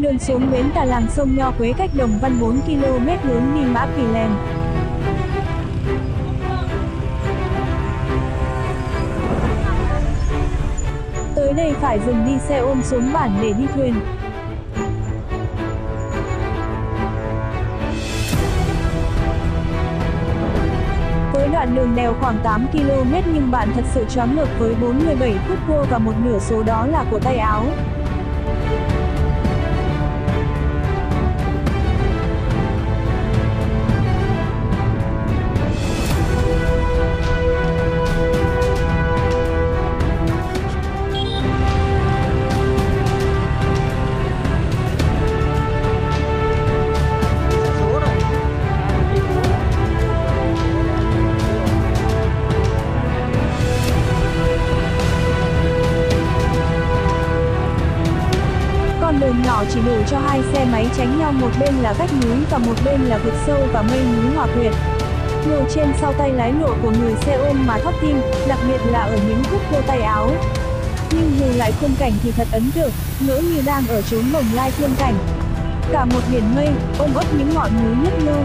Đường xuống bến Tà Làng sông Nho Quế cách Đồng Văn 4 km hướng đi Mã Pì Lèng. Tới đây phải dừng đi xe ôm xuống bản để đi thuyền. Với đoạn đường đèo khoảng 8 km nhưng bạn thật sự choáng ngợp với 47 khúc cua và một nửa số đó là của tay áo. Đường nhỏ chỉ đủ cho hai xe máy tránh nhau, một bên là vách núi và một bên là vực sâu và mây núi hòa quyện. Ngồi trên sau tay lái lộ của người xe ôm mà thót tim, đặc biệt là ở những khúc cua tay áo. Nhưng dù lại khung cảnh thì thật ấn tượng, ngỡ như đang ở chốn Bồng Lai thiên cảnh. Cả một biển mây, ôm ấp những ngọn núi nhấp nhô.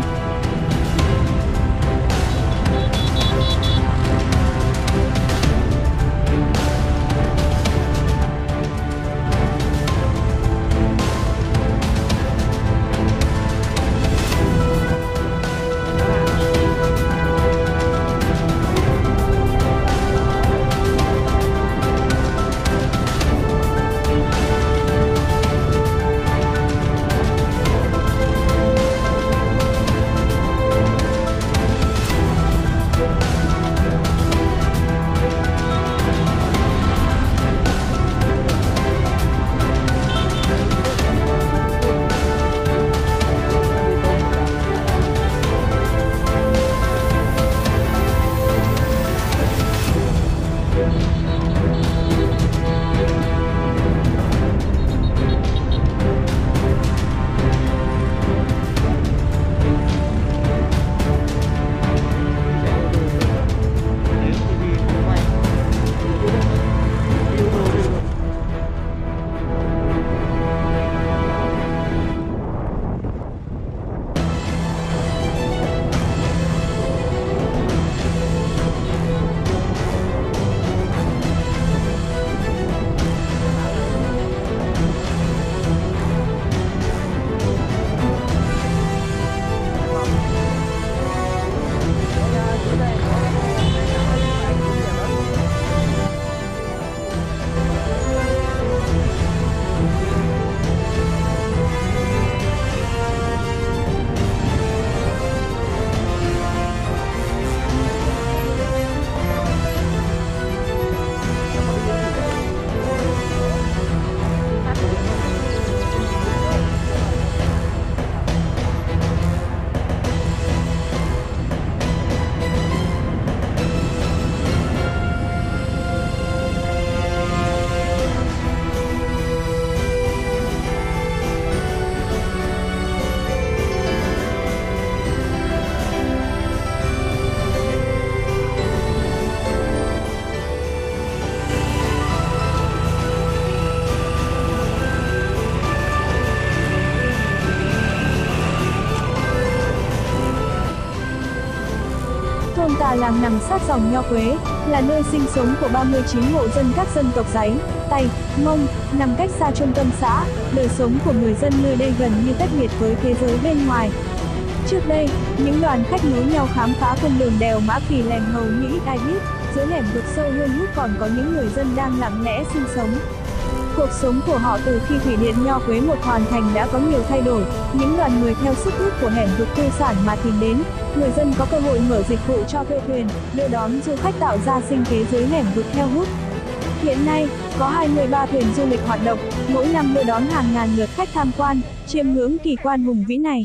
Tà Làng nằm sát dòng Nho Quế, là nơi sinh sống của 39 hộ dân các dân tộc Dáy, Tày, Mông, nằm cách xa trung tâm xã. Đời sống của người dân nơi đây gần như tách biệt với thế giới bên ngoài. Trước đây, những đoàn khách nối nhau khám phá cung đường đèo Mã Pì Lèng hầu như ít ai biết, dưới nẻm vực sâu hun hút còn có những người dân đang lặng lẽ sinh sống. Cuộc sống của họ từ khi thủy điện Nho Quế 1 hoàn thành đã có nhiều thay đổi, những đoàn người theo sức hút của hẻm vực tư sản mà tìm đến, người dân có cơ hội mở dịch vụ cho thuê thuyền, đưa đón du khách tạo ra sinh kế dưới hẻm vực theo hút. Hiện nay, có 23 thuyền du lịch hoạt động, mỗi năm đưa đón hàng ngàn lượt khách tham quan, chiêm ngưỡng kỳ quan hùng vĩ này.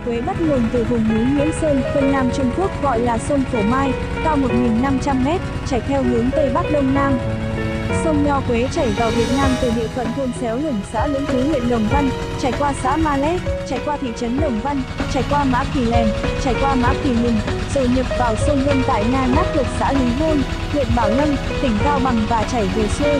Quế bắt nguồn từ vùng núi Nguyễn Sơn, Vân Nam Trung Quốc gọi là sông Phổ Mai, cao 1.500 m, chảy theo hướng Tây Bắc Đông Nam. Sông Nho Quế chảy vào Việt Nam từ địa phận thôn Xéo Lửng, xã Lũng Phú, huyện Đồng Văn, chảy qua xã Ma Lét, chảy qua thị trấn Đồng Văn, chảy qua Mã Pì Lèng, chảy qua Mã Pì Lùng, rồi nhập vào sông Luân tại Na Nát thuộc xã Lý Hôn, huyện Bảo Lâm, tỉnh Cao Bằng và chảy về xuôi.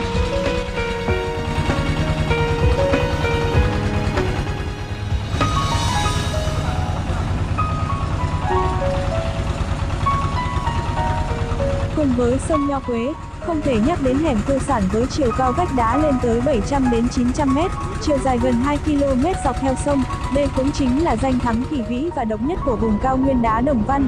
Cùng với sông Nho Quế, không thể nhắc đến hẻm Tư Sản với chiều cao vách đá lên tới 700 đến 900 m, chiều dài gần 2 km dọc theo sông. Đây cũng chính là danh thắng kỳ vĩ và độc nhất của vùng cao nguyên đá Đồng Văn.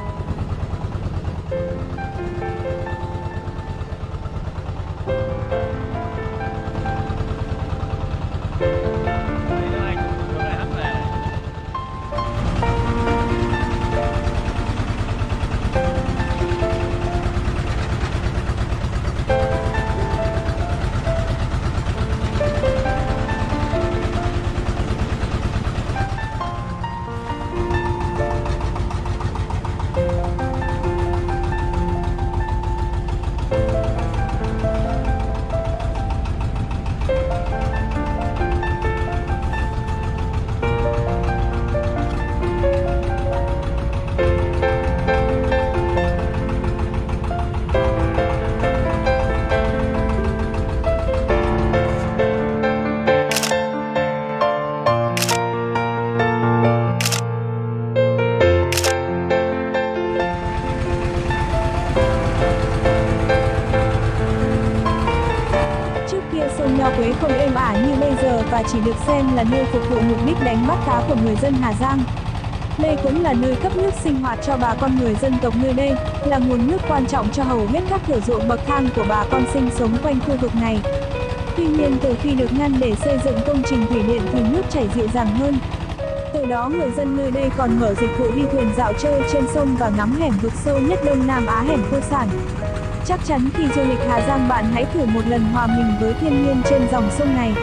Sông Nho Quế không êm ả như bây giờ và chỉ được xem là nơi phục vụ mục đích đánh bắt cá của người dân Hà Giang. Đây cũng là nơi cấp nước sinh hoạt cho bà con người dân tộc nơi đây, là nguồn nước quan trọng cho hầu hết các thửa ruộng bậc thang của bà con sinh sống quanh khu vực này. Tuy nhiên từ khi được ngăn để xây dựng công trình thủy điện thì nước chảy dịu dàng hơn. Từ đó người dân nơi đây còn mở dịch vụ đi thuyền dạo chơi trên sông và ngắm hẻm vực sâu nhất Đông Nam Á, hẻm Tư Sản. Chắc chắn khi du lịch Hà Giang bạn hãy thử một lần hòa mình với thiên nhiên trên dòng sông này.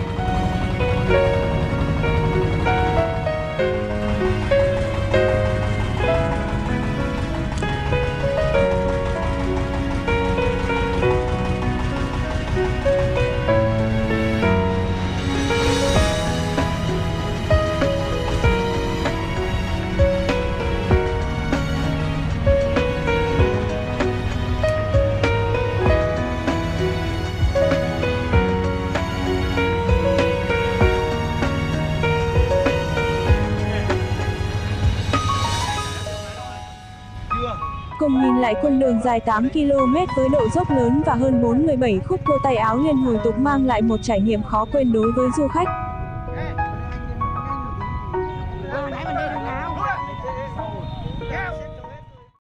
Cùng nhìn lại cung đường dài 8 km với độ dốc lớn và hơn 47 khúc cua tay áo liên hồi tục mang lại một trải nghiệm khó quên đối với du khách.